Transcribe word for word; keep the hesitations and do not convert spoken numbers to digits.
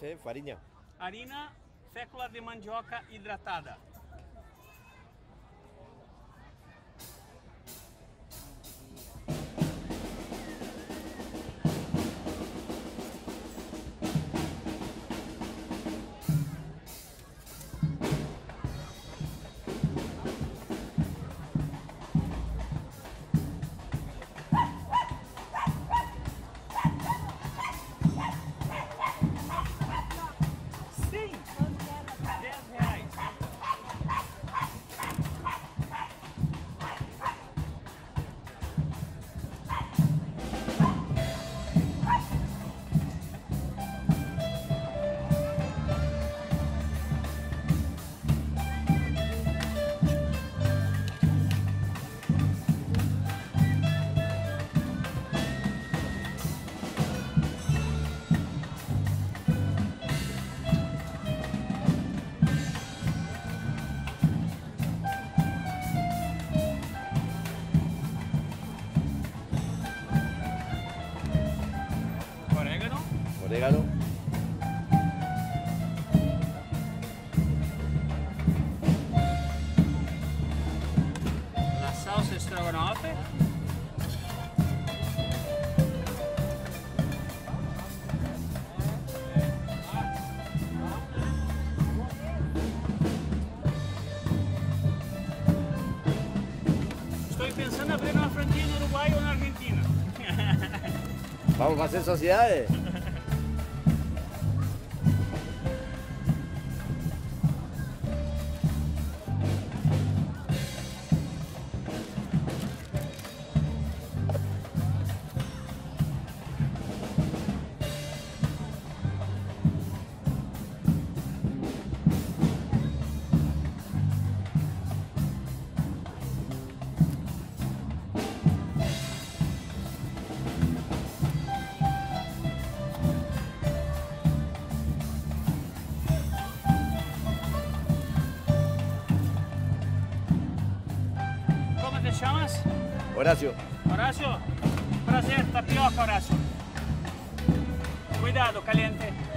é farinha. Harina, fécula de mandioca hidratada. Orégano. La salsa estrogonofe. Estoy pensando en abrir una franquicia en Uruguay o en Argentina. Vamos a hacer sociedades. ¿Cómo te llamas? Horacio. Horacio, prazer, tapioca, Horacio. Cuidado, caliente.